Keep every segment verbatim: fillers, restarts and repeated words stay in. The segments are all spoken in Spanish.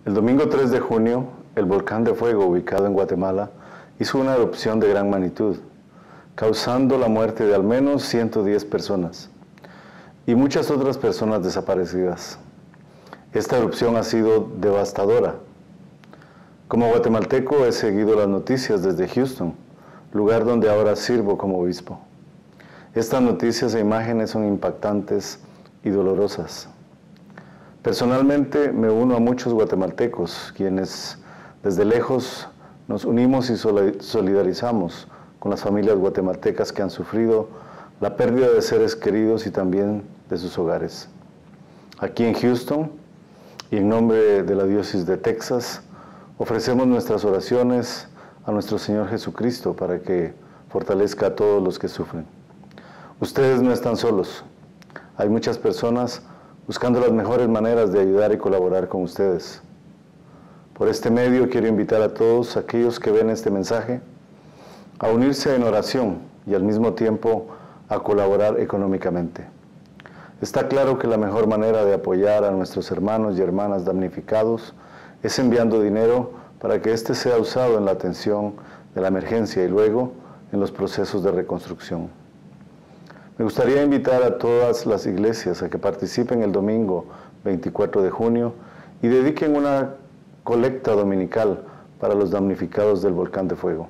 El domingo tres de junio, el volcán de fuego ubicado en Guatemala hizo una erupción de gran magnitud, causando la muerte de al menos ciento diez personas y muchas otras personas desaparecidas. Esta erupción ha sido devastadora. Como guatemalteco he seguido las noticias desde Houston, lugar donde ahora sirvo como obispo. Estas noticias e imágenes son impactantes y dolorosas. Personalmente me uno a muchos guatemaltecos, quienes desde lejos nos unimos y solidarizamos con las familias guatemaltecas que han sufrido la pérdida de seres queridos y también de sus hogares. Aquí en Houston, y en nombre de la diócesis de Texas, ofrecemos nuestras oraciones a nuestro Señor Jesucristo para que fortalezca a todos los que sufren. Ustedes no están solos. Hay muchas personas buscando las mejores maneras de ayudar y colaborar con ustedes. Por este medio quiero invitar a todos aquellos que ven este mensaje a unirse en oración y al mismo tiempo a colaborar económicamente. Está claro que la mejor manera de apoyar a nuestros hermanos y hermanas damnificados es enviando dinero para que éste sea usado en la atención de la emergencia y luego en los procesos de reconstrucción. Me gustaría invitar a todas las iglesias a que participen el domingo veinticuatro de junio y dediquen una colecta dominical para los damnificados del volcán de fuego.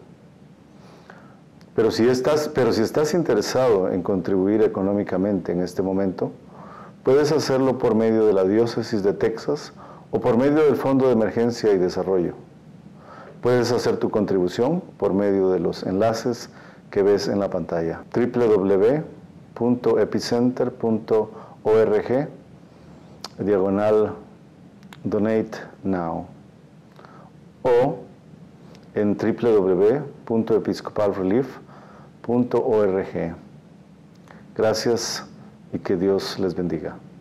Pero si estás, pero si estás interesado en contribuir económicamente en este momento, puedes hacerlo por medio de la diócesis de Texas o por medio del Fondo de Emergencia y Desarrollo. Puedes hacer tu contribución por medio de los enlaces que ves en la pantalla. doble u doble u doble u punto epicenter punto org diagonal donate now o en doble u doble u doble u punto episcopal relief punto org. Gracias y que Dios les bendiga.